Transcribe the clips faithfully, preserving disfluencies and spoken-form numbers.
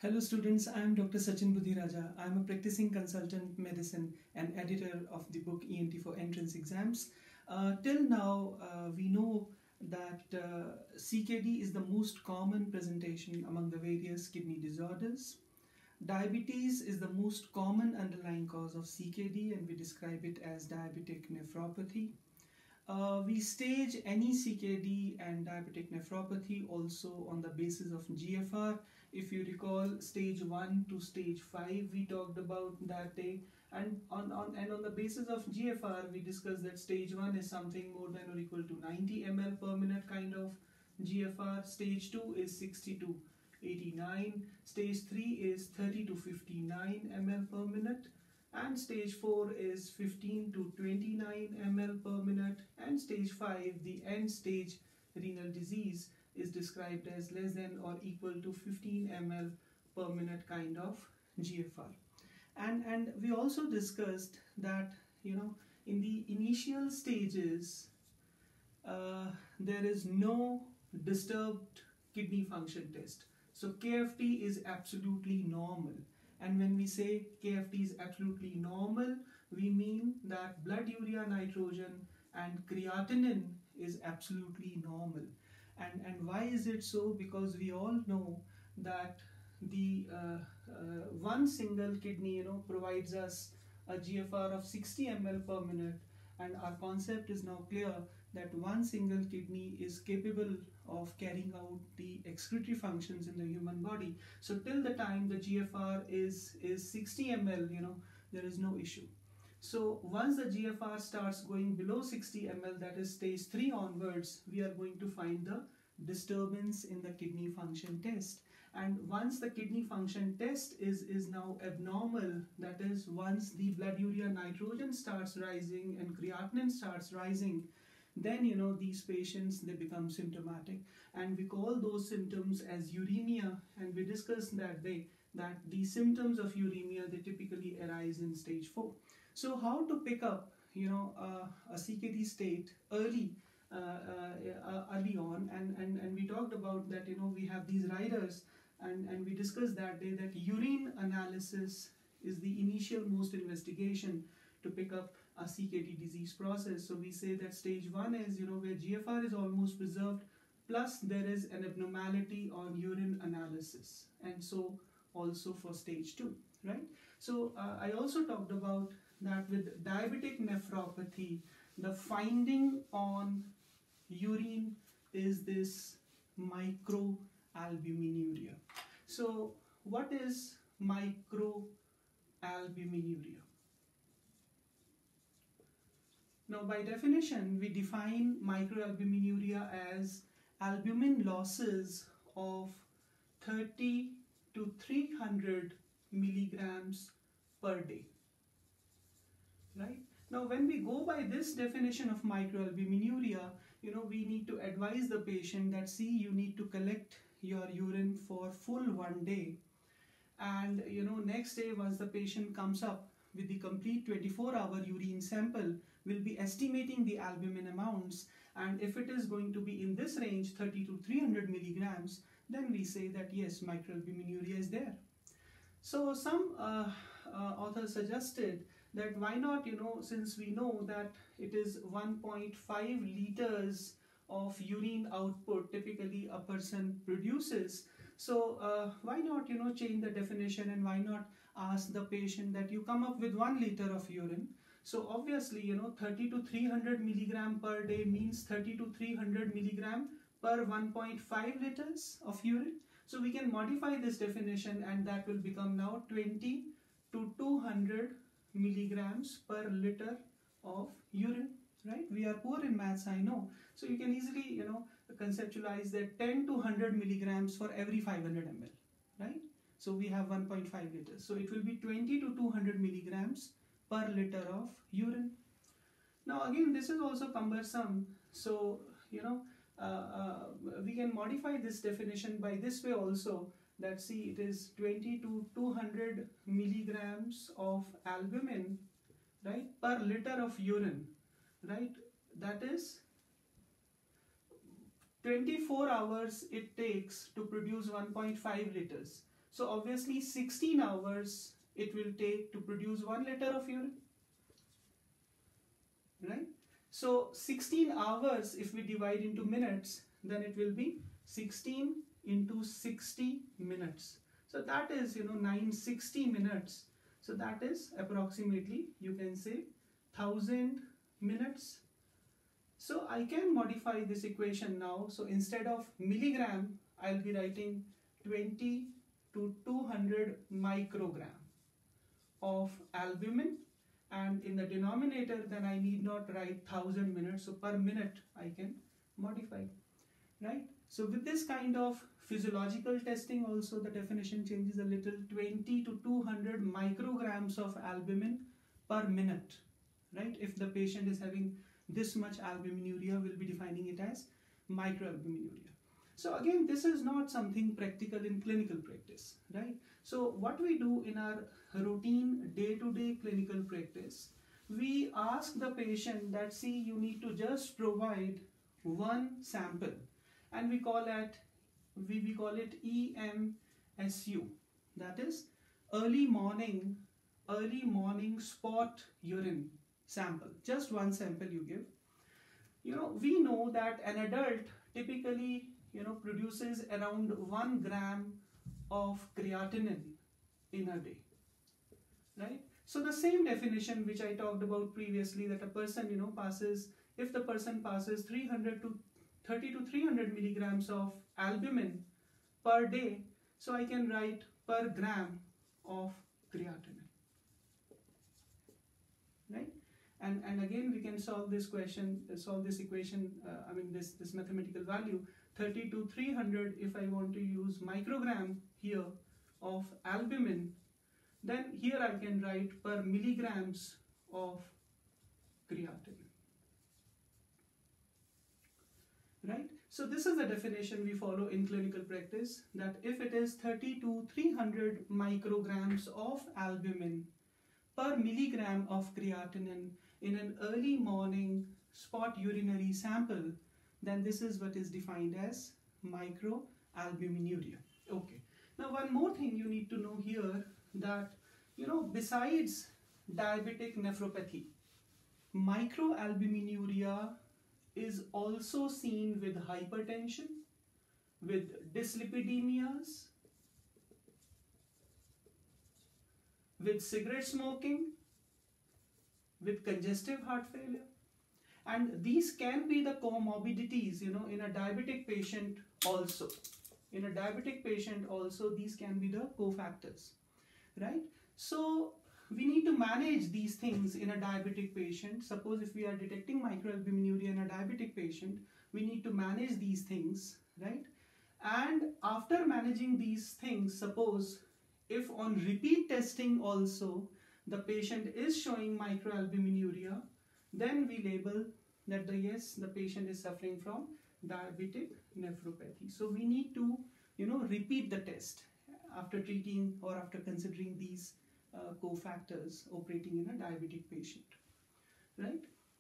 Hello students, I am Doctor Sachin Budhiraja. I am a practicing consultant medicine and editor of the book E N T for Entrance Exams. Uh, till now, uh, we know that uh, C K D is the most common presentation among the various kidney disorders. Diabetes is the most common underlying cause of C K D, and we describe it as diabetic nephropathy. Uh, we stage any C K D and diabetic nephropathy also on the basis of G F R. If you recall, stage one to stage five we talked about that day, and on, on and on the basis of G F R we discussed that stage one is something more than or equal to ninety milliliters per minute kind of G F R, stage two is sixty to eighty-nine, stage three is thirty to fifty-nine milliliters per minute, and stage four is fifteen to twenty-nine milliliters per minute, and stage five, the end stage renal disease, is described as less than or equal to fifteen milliliters per minute kind of G F R. And, and we also discussed that, you know, in the initial stages, uh, there is no disturbed kidney function test. So K F T is absolutely normal. And when we say K F T is absolutely normal, we mean that blood urea nitrogen and creatinine is absolutely normal. And, and why is it so? Because we all know that the uh, uh, one single kidney, you know, provides us a G F R of sixty milliliters per minute, and our concept is now clear that one single kidney is capable of carrying out the excretory functions in the human body. So till the time the G F R is, is sixty milliliters, you know, there is no issue. So once the G F R starts going below sixty milliliters, that is stage three onwards, we are going to find the disturbance in the kidney function test. And once the kidney function test is, is now abnormal, that is once the blood urea nitrogen starts rising and creatinine starts rising, then, you know, these patients, they become symptomatic, and we call those symptoms as uremia, and we discussed that day that the symptoms of uremia, they typically arise in stage four. So how to pick up, you know, uh, a C K D state early uh, uh, early on, and, and, and we talked about that, you know, we have these riders, and, and we discussed that day that urine analysis is the initial most investigation to pick up a C K D disease process. So we say that stage one is, you know, where G F R is almost preserved, plus there is an abnormality on urine analysis, and so also for stage two, right? So uh, I also talked about that with diabetic nephropathy, the finding on urine is this microalbuminuria. So what is microalbuminuria? Now, by definition, we define microalbuminuria as albumin losses of thirty to three hundred milligrams per day, right? Now, when we go by this definition of microalbuminuria, you know, we need to advise the patient that, see, you need to collect your urine for full one day, and, you know, next day once the patient comes up with the complete twenty-four hour urine sample, we'll be estimating the albumin amounts, and if it is going to be in this range, thirty to three hundred milligrams, then we say that yes, microalbuminuria is there. So some uh, uh, authors suggested that why not, you know, since we know that it is one point five liters of urine output typically a person produces, so uh, why not, you know, change the definition, and why not ask the patient that you come up with one liter of urine. So obviously, you know, thirty to three hundred milligram per day means thirty to three hundred milligram per one point five liters of urine. So we can modify this definition, and that will become now twenty to two hundred milligrams per liter of urine, right? We are poor in maths, I know. So you can easily, you know, conceptualize that ten to one hundred milligrams for every five hundred milliliters, right? So we have one point five liters. So it will be twenty to two hundred milligrams per liter of urine. Now again, this is also cumbersome. So, you know, uh, uh, we can modify this definition by this way also, that, see, it is twenty to two hundred milligrams of albumin, right, per liter of urine, right? That is twenty-four hours it takes to produce one point five liters. So obviously sixteen hours it will take to produce one liter of urine, right? So sixteen hours, if we divide into minutes, then it will be sixteen into sixty minutes. So that is, you know, nine hundred sixty minutes. So that is approximately, you can say, one thousand minutes. So I can modify this equation now. So instead of milligram, I'll be writing twenty to two hundred microgram of albumin, and in the denominator then I need not write one thousand minutes, so per minute I can modify, right? So with this kind of physiological testing also the definition changes a little. Twenty to two hundred micrograms of albumin per minute, right? If the patient is having this much albuminuria, we'll be defining it as microalbuminuria. So again, this is not something practical in clinical practice, right? So what we do in our routine day-to-day clinical practice, we ask the patient that, see, you need to just provide one sample, and we call it we, we call it E M S U, that is early morning early morning spot urine sample. Just one sample you give. You know, we know that an adult typically, you know, produces around one gram of creatinine in a day, right? So the same definition which I talked about previously, that a person, you know, passes, if the person passes three hundred to thirty to three hundred milligrams of albumin per day, so I can write per gram of creatinine, right? And, and again, we can solve this question, solve this equation, uh, I mean this, this mathematical value, thirty to three hundred, if I want to use microgram here of albumin, then here I can write per milligrams of creatinine, right? So this is the definition we follow in clinical practice, that if it is thirty to three hundred micrograms of albumin per milligram of creatinine in an early morning spot urinary sample, then this is what is defined as microalbuminuria. Okay. Now one more thing you need to know here, that, you know, besides diabetic nephropathy, microalbuminuria is also seen with hypertension, with dyslipidemias, with cigarette smoking, with congestive heart failure. And these can be the comorbidities, you know, in a diabetic patient also. In a diabetic patient also, these can be the cofactors, right? So we need to manage these things in a diabetic patient. Suppose if we are detecting microalbuminuria in a diabetic patient, we need to manage these things, right? And after managing these things, suppose if on repeat testing also the patient is showing microalbuminuria, then we label that the yes, the patient is suffering from diabetic nephropathy. So we need to, you know, repeat the test after treating or after considering these uh, cofactors operating in a diabetic patient, right?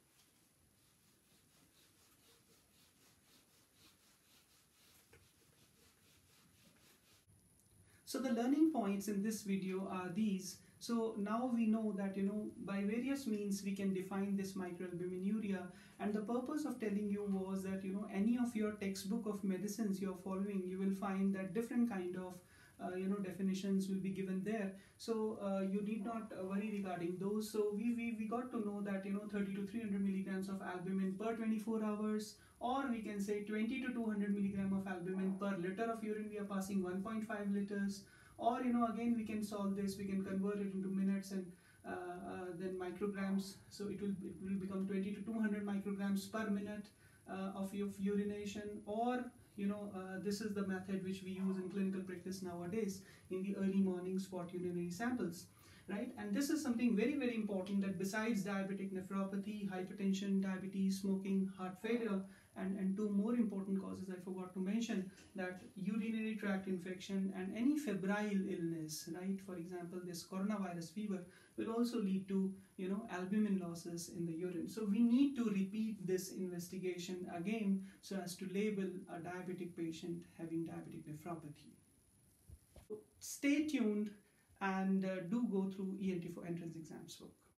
So the learning points in this video are these. So now we know that, you know, by various means we can define this microalbuminuria, and the purpose of telling you was that, you know, any of your textbook of medicines you're following, you will find that different kind of uh, you know, definitions will be given there. So uh, you need not uh, worry regarding those. So we, we, we got to know that, you know, thirty to three hundred milligrams of albumin per twenty-four hours, or we can say twenty to two hundred milligram of albumin per liter of urine we are passing, one point five liters. Or, you know, again we can solve this, we can convert it into minutes and uh, uh, then micrograms. So it will, it will become twenty to two hundred micrograms per minute uh, of, of urination. Or, you know, uh, this is the method which we use in clinical practice nowadays in the early morning spot urinary samples, right? And this is something very, very important, that besides diabetic nephropathy, hypertension, diabetes, smoking, heart failure, and, and two more important causes I forgot to mention, that urinary tract infection and any febrile illness, right? For example, this coronavirus fever will also lead to, you know, albumin losses in the urine. So we need to repeat this investigation again so as to label a diabetic patient having diabetic nephropathy. Stay tuned and uh, do go through E N T for Entrance Exams book.